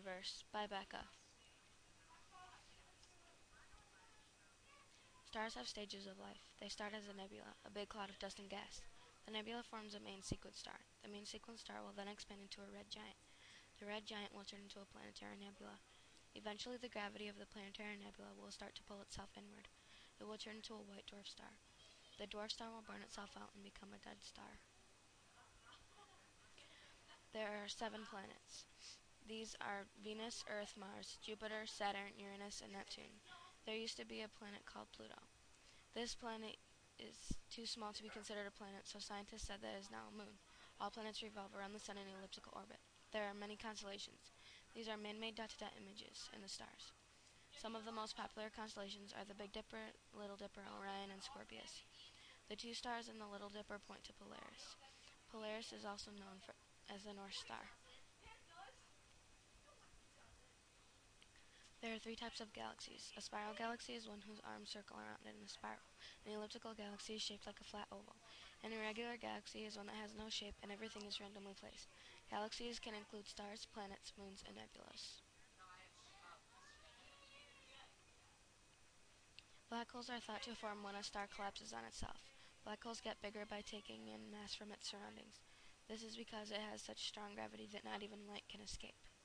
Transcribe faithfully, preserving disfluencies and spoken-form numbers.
Universe by Becca. Stars have stages of life. They start as a nebula, a big cloud of dust and gas. The nebula forms a main sequence star. The main sequence star will then expand into a red giant. The red giant will turn into a planetary nebula. Eventually, the gravity of the planetary nebula will start to pull itself inward. It will turn into a white dwarf star. The dwarf star will burn itself out and become a dead star. There are seven planets. These are Venus, Earth, Mars, Jupiter, Saturn, Uranus, and Neptune. There used to be a planet called Pluto. This planet is too small to be considered a planet, so scientists said that it is now a moon. All planets revolve around the sun in an elliptical orbit. There are many constellations. These are man-made dot-to-dot images in the stars. Some of the most popular constellations are the Big Dipper, Little Dipper, Orion, and Scorpius. The two stars in the Little Dipper point to Polaris. Polaris is also known for, as the North Star. There are three types of galaxies. A spiral galaxy is one whose arms circle around in a spiral. An elliptical galaxy is shaped like a flat oval. An irregular galaxy is one that has no shape and everything is randomly placed. Galaxies can include stars, planets, moons, and nebulas. Black holes are thought to form when a star collapses on itself. Black holes get bigger by taking in mass from its surroundings. This is because it has such strong gravity that not even light can escape.